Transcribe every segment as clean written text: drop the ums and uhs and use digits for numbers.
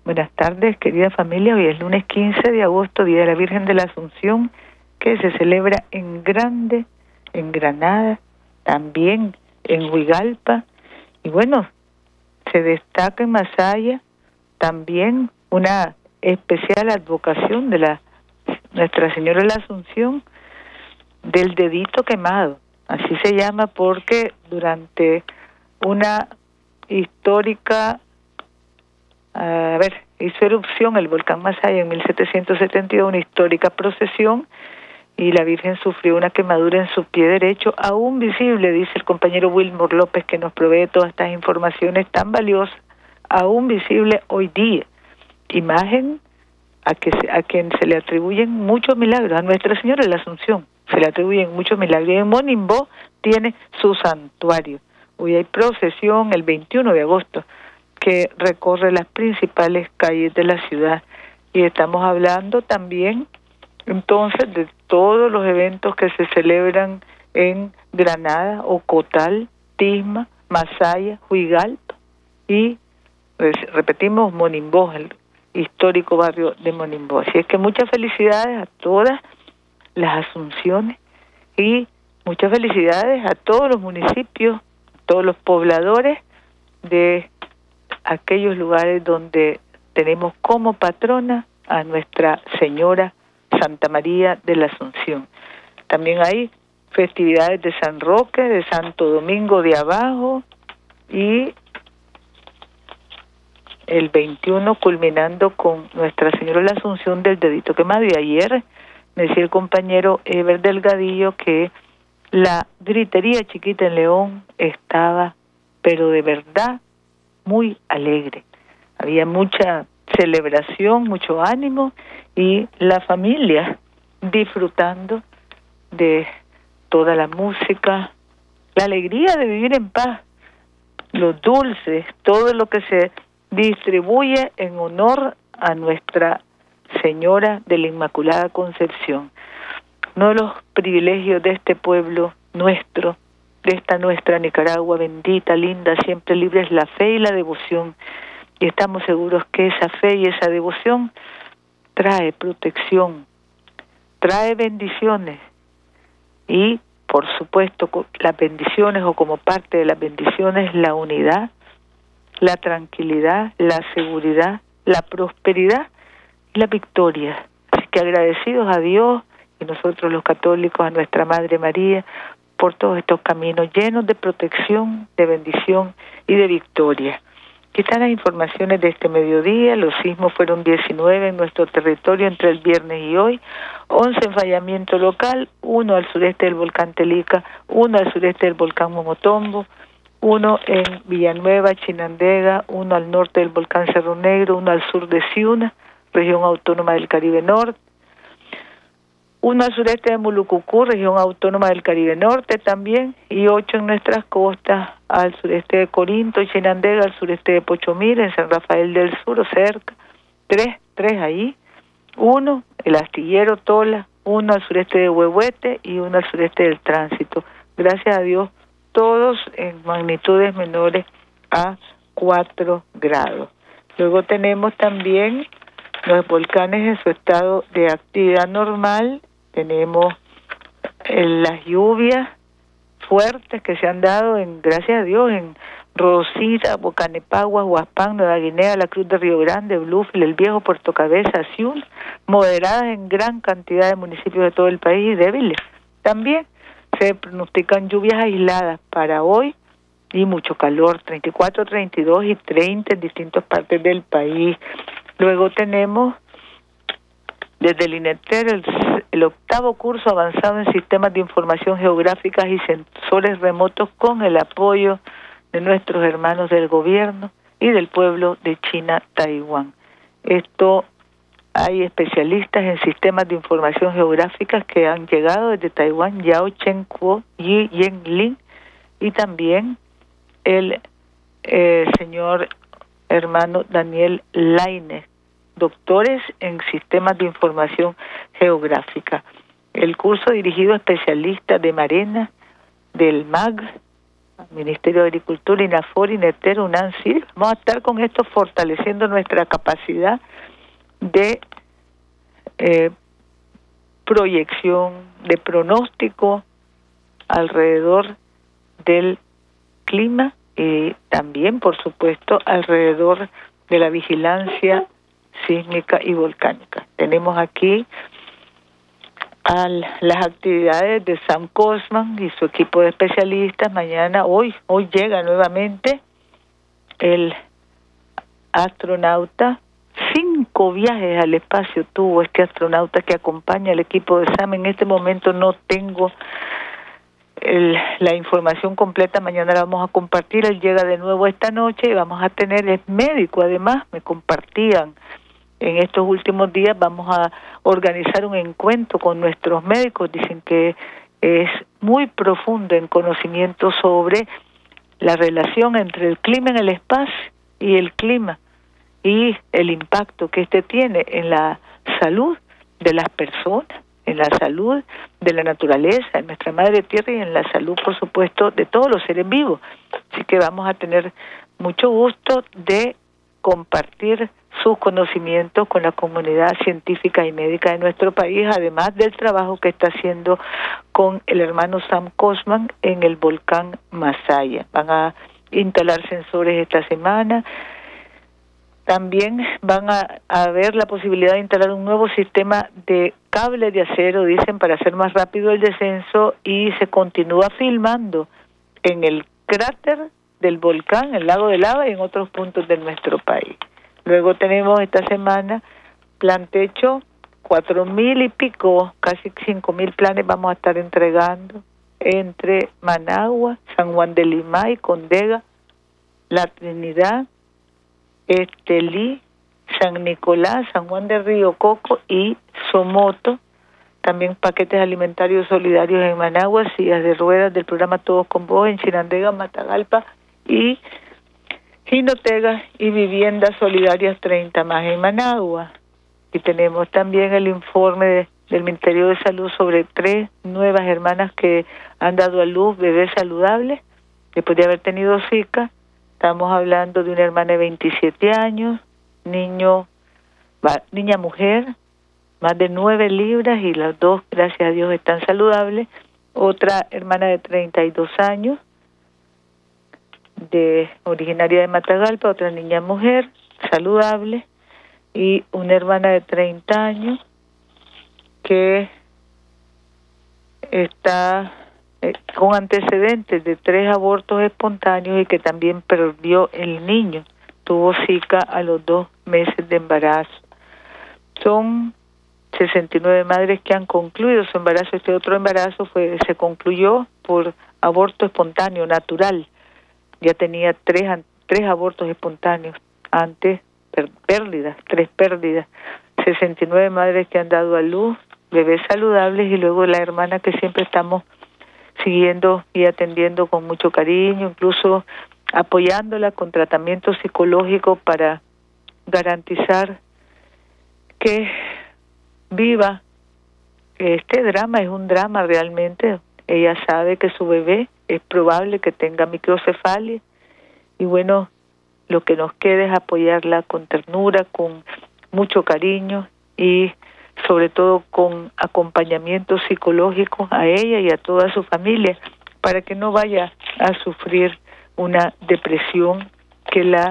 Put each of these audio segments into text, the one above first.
Buenas tardes, querida familia. Hoy es lunes 15 de agosto, Día de la Virgen de la Asunción, que se celebra en Grande, en Granada, también en Huigalpa. Y bueno, se destaca en Masaya también una especial advocación de Nuestra Señora de la Asunción del dedito quemado. Así se llama porque durante una histórica, hizo erupción el volcán Masaya en 1772, una histórica procesión, y la Virgen sufrió una quemadura en su pie derecho, aún visible, dice el compañero Wilmor López, que nos provee todas estas informaciones tan valiosas, aún visible hoy día. Imagen a quien se le atribuyen muchos milagros, a Nuestra Señora de la Asunción se le atribuyen muchos milagros. Y en Monimbó tiene su santuario. Hoy hay procesión el 21 de agosto que recorre las principales calles de la ciudad. Y estamos hablando también entonces de todos los eventos que se celebran en Granada, Ocotal, Tisma, Masaya, Huigalpa y, pues, repetimos, Monimbó, el histórico barrio de Monimbó. Así es que muchas felicidades a todas las Asunciones y muchas felicidades a todos los municipios, todos los pobladores de aquellos lugares donde tenemos como patrona a Nuestra Señora Santa María de la Asunción. También hay festividades de San Roque, de Santo Domingo de Abajo, y el 21 culminando con Nuestra Señora de la Asunción del dedito quemado. Y ayer me decía el compañero Eber Delgadillo que la gritería chiquita en León estaba, pero de verdad, muy alegre. Había mucha celebración, mucho ánimo, y la familia disfrutando de toda la música, la alegría de vivir en paz, los dulces, todo lo que se distribuye en honor a Nuestra Señora de la Inmaculada Concepción. Uno de los privilegios de este pueblo nuestro, de esta nuestra Nicaragua bendita, linda, siempre libre, es la fe y la devoción. Y estamos seguros que esa fe y esa devoción trae protección, trae bendiciones, y por supuesto las bendiciones, o como parte de las bendiciones, la unidad, la tranquilidad, la seguridad, la prosperidad y la victoria. Así que agradecidos a Dios y nosotros los católicos, a Nuestra Madre María, por todos estos caminos llenos de protección, de bendición y de victoria. Aquí están las informaciones de este mediodía. Los sismos fueron 19 en nuestro territorio entre el viernes y hoy, 11 en fallamiento local, 1 al sureste del volcán Telica, 1 al sureste del volcán Momotombo, 1 en Villanueva, Chinandega, 1 al norte del volcán Cerro Negro, 1 al sur de Ciuna, región autónoma del Caribe Norte, 1 al sureste de Mulucucú, región autónoma del Caribe Norte también, y 8 en nuestras costas, al sureste de Corinto, Chinandega, al sureste de Pochomira, en San Rafael del Sur, o cerca, 3 ahí, 1 el Astillero Tola, 1 al sureste de Huehuete y 1 al sureste del Tránsito. Gracias a Dios, todos en magnitudes menores a 4 grados. Luego tenemos también los volcanes en su estado de actividad normal. Tenemos las lluvias fuertes que se han dado, gracias a Dios, en Rosita, Bocanepagua, Huaspán, Nueva Guinea, la Cruz de Río Grande, Bluefield, El Viejo, Puerto Cabeza, Ciuna, moderadas en gran cantidad de municipios de todo el país y débiles. También se pronostican lluvias aisladas para hoy y mucho calor, 34, 32 y 30 en distintas partes del país. Luego tenemos desde el INETER el octavo curso avanzado en sistemas de información geográficas y sensores remotos con el apoyo de nuestros hermanos del gobierno y del pueblo de China, Taiwán. Esto, hay especialistas en sistemas de información geográficas que han llegado desde Taiwán, Yao Chen Kuo, Yi Yenlin, y también el señor hermano Daniel Lainez, doctores en sistemas de información geográfica. El curso dirigido a especialistas de Marena, del MAG, Ministerio de Agricultura, INAFOR, INETER, UNANSIR. Vamos a estar con esto fortaleciendo nuestra capacidad de proyección, de pronóstico alrededor del clima y también, por supuesto, alrededor de la vigilancia sísmica y volcánica. Tenemos aquí las actividades de Sam Cosman y su equipo de especialistas. Hoy llega nuevamente el astronauta. 5 viajes al espacio tuvo este astronauta que acompaña al equipo de Sam. En este momento no tengo la información completa, mañana la vamos a compartir. Él llega de nuevo esta noche y vamos a tener, es médico además, me compartían en estos últimos días, vamos a organizar un encuentro con nuestros médicos. Dicen que es muy profundo en conocimiento sobre la relación entre el clima en el espacio y el clima y el impacto que este tiene en la salud de las personas, en la salud de la naturaleza, en nuestra madre tierra y en la salud, por supuesto, de todos los seres vivos. Así que vamos a tener mucho gusto de compartir sus conocimientos con la comunidad científica y médica de nuestro país, además del trabajo que está haciendo con el hermano Sam Cosman en el volcán Masaya. Van a instalar sensores esta semana. También van a ver la posibilidad de instalar un nuevo sistema de cable de acero, dicen, para hacer más rápido el descenso, y se continúa filmando en el cráter del volcán, el lago de lava y en otros puntos de nuestro país. Luego tenemos esta semana plan techo, 4,000 y pico, casi 5,000 planes vamos a estar entregando entre Managua, San Juan de Limay, Condega, La Trinidad, Estelí, San Nicolás, San Juan de Río Coco y Somoto. También paquetes alimentarios solidarios en Managua, sillas de ruedas del programa Todos con Vos en Chinandega, Matagalpa y Jinotega, y viviendas solidarias 30 más en Managua. Y tenemos también el informe del Ministerio de Salud sobre 3 nuevas hermanas que han dado a luz bebés saludables después de haber tenido Zika. Estamos hablando de una hermana de 27 años, niña mujer, más de 9 libras, y las dos, gracias a Dios, están saludables. Otra hermana de 32 años, originaria de Matagalpa, otra niña mujer, saludable, y una hermana de 30 años que está con antecedentes de 3 abortos espontáneos y que también perdió el niño. Tuvo Zika a los 2 meses de embarazo. Son 69 madres que han concluido su embarazo. Este otro embarazo se concluyó por aborto espontáneo, natural. Ya tenía 3 abortos espontáneos antes, 3 pérdidas. 69 madres que han dado a luz bebés saludables, y luego la hermana que siempre estamos siguiendo y atendiendo con mucho cariño, incluso apoyándola con tratamiento psicológico para garantizar que viva. Este drama es un drama realmente. Ella sabe que su bebé es probable que tenga microcefalia, y bueno, lo que nos queda es apoyarla con ternura, con mucho cariño y sobre todo con acompañamiento psicológico a ella y a toda su familia, para que no vaya a sufrir una depresión que la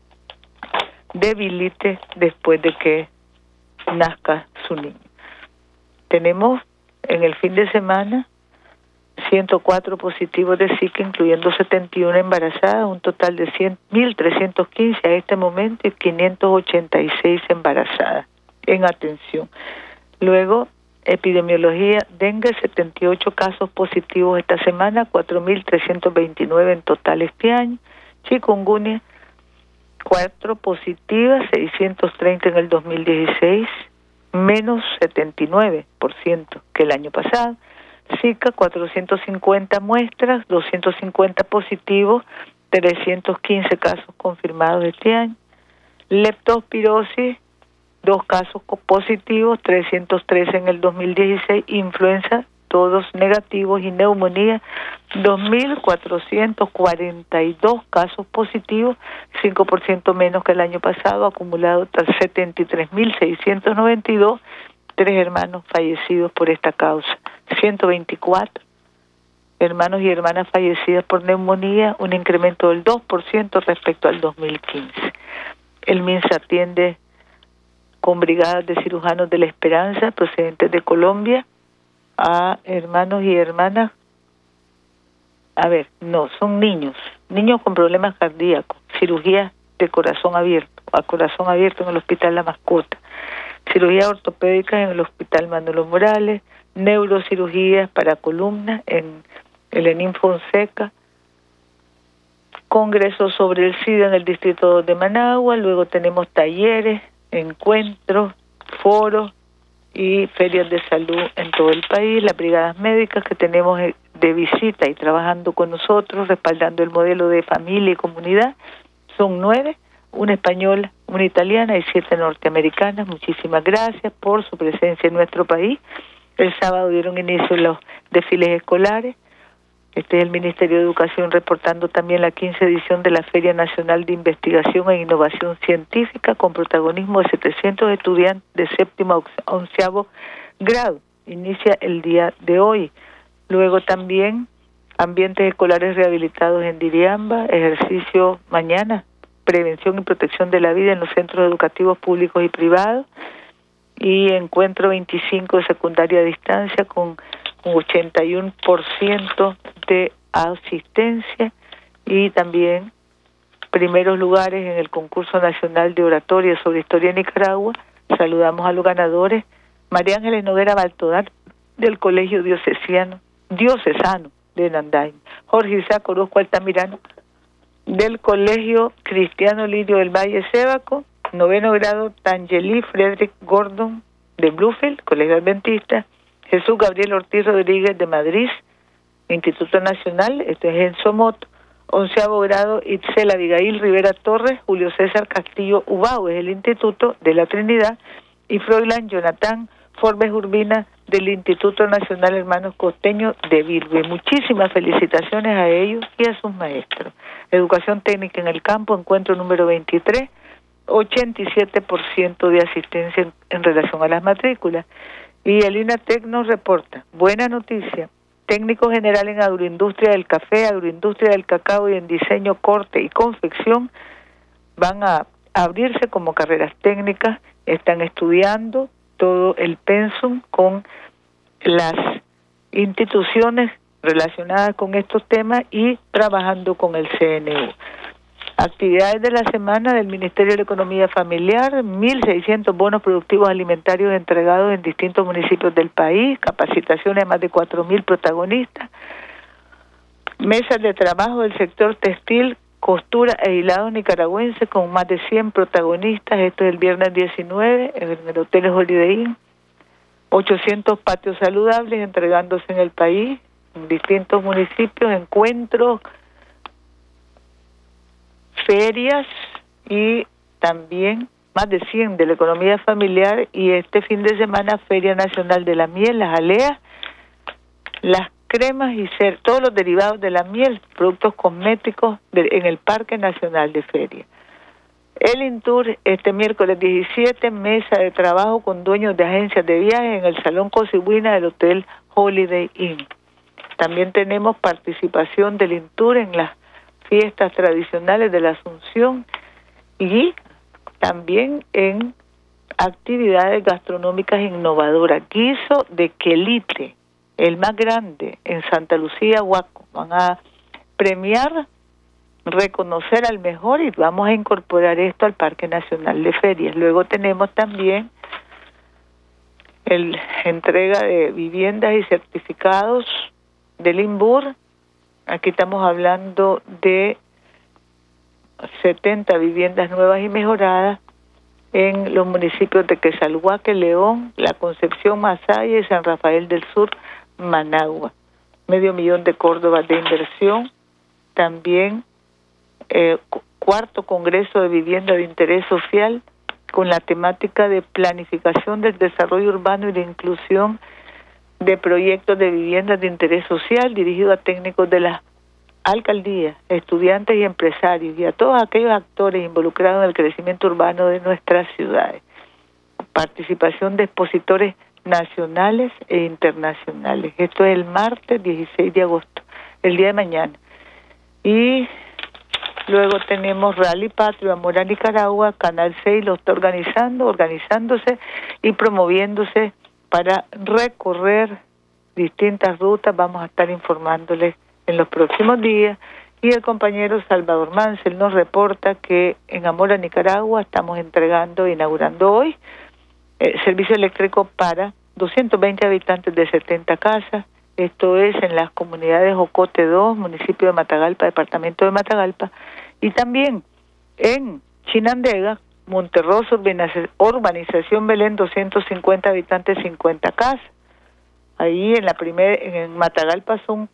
debilite después de que nazca su niño. Tenemos en el fin de semana 104 positivos de Zika, incluyendo 71 embarazadas, un total de 1.315 a este momento, y 586 embarazadas en atención. Luego, epidemiología, dengue, 78 casos positivos esta semana, 4.329 en total este año. Chikungunya, 4 positivas, 630 en el 2016, menos 79% que el año pasado. Zika, 450 muestras, 250 positivos, 315 casos confirmados este año. Leptospirosis, 2 casos positivos, 313 en el 2016. Influenza, todos negativos, y neumonía 2.442 casos positivos, 5% menos que el año pasado, acumulado 73.692, 3 hermanos fallecidos por esta causa, 124 hermanos y hermanas fallecidas por neumonía, un incremento del 2% respecto al 2015. El MINSA atiende con brigadas de cirujanos de la Esperanza procedentes de Colombia a hermanos y hermanas, son niños con problemas cardíacos, cirugía de corazón abierto, a corazón abierto en el Hospital La Mascota, cirugía ortopédica en el Hospital Manolo Morales, neurocirugías para columna en el ENIM Fonseca, congresos sobre el SIDA en el distrito de Managua, luego tenemos talleres, encuentros, foros y ferias de salud en todo el país, las brigadas médicas que tenemos de visita y trabajando con nosotros, respaldando el modelo de familia y comunidad, son 9, una española, una italiana y 7 norteamericanas. Muchísimas gracias por su presencia en nuestro país. El sábado dieron inicio los desfiles escolares. Este es el Ministerio de Educación reportando también la 15ª edición de la Feria Nacional de Investigación e Innovación Científica, con protagonismo de 700 estudiantes de 7º a 11º grado. Inicia el día de hoy. Luego también ambientes escolares rehabilitados en Diriamba, ejercicio mañana, prevención y protección de la vida en los centros educativos públicos y privados, y encuentro 25 de secundaria a distancia con 81% de asistencia, y también primeros lugares en el concurso nacional de oratoria sobre historia de Nicaragua. Saludamos a los ganadores: María Ángeles Noguera Baltodar, del Colegio Diocesano de Nanday; Jorge Isaac Orozco Altamirano, del Colegio Cristiano Lirio del Valle Sébaco; 9º grado Tangeli Frederick Gordon de Bluefield, Colegio Adventista; Jesús Gabriel Ortiz Rodríguez de Madrid, Instituto Nacional, esto es en Somoto; 11º grado Itzel Abigail Rivera Torres, Julio César Castillo Ubao, es el Instituto de la Trinidad; y Froilán Jonathan Forbes Urbina, del Instituto Nacional Hermanos Costeños de Bilbe. Muchísimas felicitaciones a ellos y a sus maestros. Educación técnica en el campo, encuentro número 23, 87% de asistencia en relación a las matrículas. Y el INATEC nos reporta, buena noticia, técnico general en agroindustria del café, agroindustria del cacao y en diseño, corte y confección van a abrirse como carreras técnicas. Están estudiando todo el pensum con las instituciones relacionadas con estos temas y trabajando con el CNU. Actividades de la semana del Ministerio de Economía Familiar: 1.600 bonos productivos alimentarios entregados en distintos municipios del país, capacitaciones a más de 4.000 protagonistas, mesas de trabajo del sector textil, costura e hilado nicaragüense con más de 100 protagonistas. Esto es el viernes 19 en el Hotel Holiday Inn. 800 patios saludables entregándose en el país, en distintos municipios, encuentros, ferias y también más de 100 de la economía familiar. Y este fin de semana, Feria Nacional de la Miel, las aleas, las cremas y todos los derivados de la miel, productos cosméticos en el Parque Nacional de Feria. El INTUR este miércoles 17, mesa de trabajo con dueños de agencias de viajes en el Salón Cocibuina del Hotel Holiday Inn. También tenemos participación del INTUR en las fiestas tradicionales de la Asunción y también en actividades gastronómicas innovadoras. Guiso de quelite, el más grande en Santa Lucía, Huaco. Van a premiar, reconocer al mejor, y vamos a incorporar esto al Parque Nacional de Ferias. Luego tenemos también entrega de viviendas y certificados del INBUR. Aquí estamos hablando de 70 viviendas nuevas y mejoradas en los municipios de Quesalhuaque, León, La Concepción, Masaya y San Rafael del Sur, Managua. $500,000 de Córdoba de inversión. También 4º Congreso de Vivienda de Interés Social con la temática de planificación del desarrollo urbano y de inclusión de proyectos de viviendas de interés social dirigido a técnicos de las alcaldías, estudiantes y empresarios y a todos aquellos actores involucrados en el crecimiento urbano de nuestras ciudades. Participación de expositores nacionales e internacionales. Esto es el martes 16 de agosto, el día de mañana. Y luego tenemos Rally Patrio, Amor a Nicaragua, Canal 6 lo está organizándose y promoviéndose para recorrer distintas rutas. Vamos a estar informándoles en los próximos días. Y el compañero Salvador Mansell nos reporta que en Amor a Nicaragua estamos inaugurando hoy servicio eléctrico para 220 habitantes de 70 casas. Esto es en las comunidades Ocote 2, municipio de Matagalpa, departamento de Matagalpa, y también en Chinandega, Monterroso, urbanización Belén, 250 habitantes, 50 casas. Ahí en Matagalpa son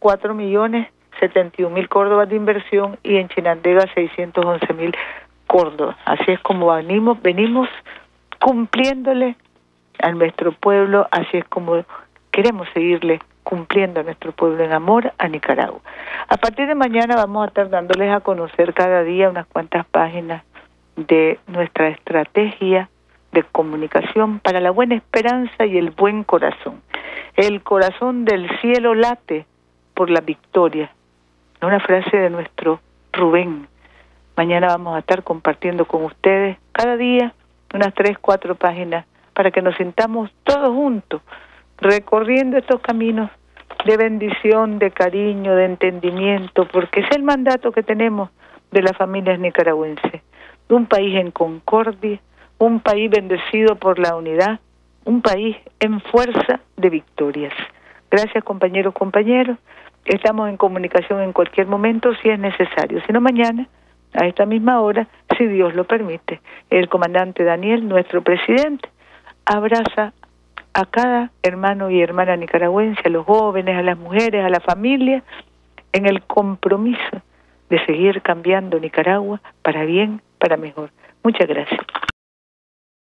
4.071.000 córdobas de inversión y en Chinandega 611.000 córdobas. Así es como venimos cumpliéndole a nuestro pueblo, así es como queremos seguirle cumpliendo a nuestro pueblo en amor a Nicaragua. A partir de mañana vamos a estar dándoles a conocer cada día unas cuantas páginas de nuestra estrategia de comunicación para la buena esperanza y el buen corazón. El corazón del cielo late por la victoria. Una frase de nuestro Rubén. Mañana vamos a estar compartiendo con ustedes cada día unas 3, 4 páginas para que nos sintamos todos juntos recorriendo estos caminos de bendición, de cariño, de entendimiento, porque es el mandato que tenemos de las familias nicaragüenses. Un país en concordia, un país bendecido por la unidad, un país en fuerza de victorias. Gracias, compañeros. Estamos en comunicación en cualquier momento si es necesario. Si no, mañana, a esta misma hora, si Dios lo permite. El comandante Daniel, nuestro presidente, abraza a cada hermano y hermana nicaragüense, a los jóvenes, a las mujeres, a la familia, en el compromiso de seguir cambiando Nicaragua para bien, para mejor. Muchas gracias.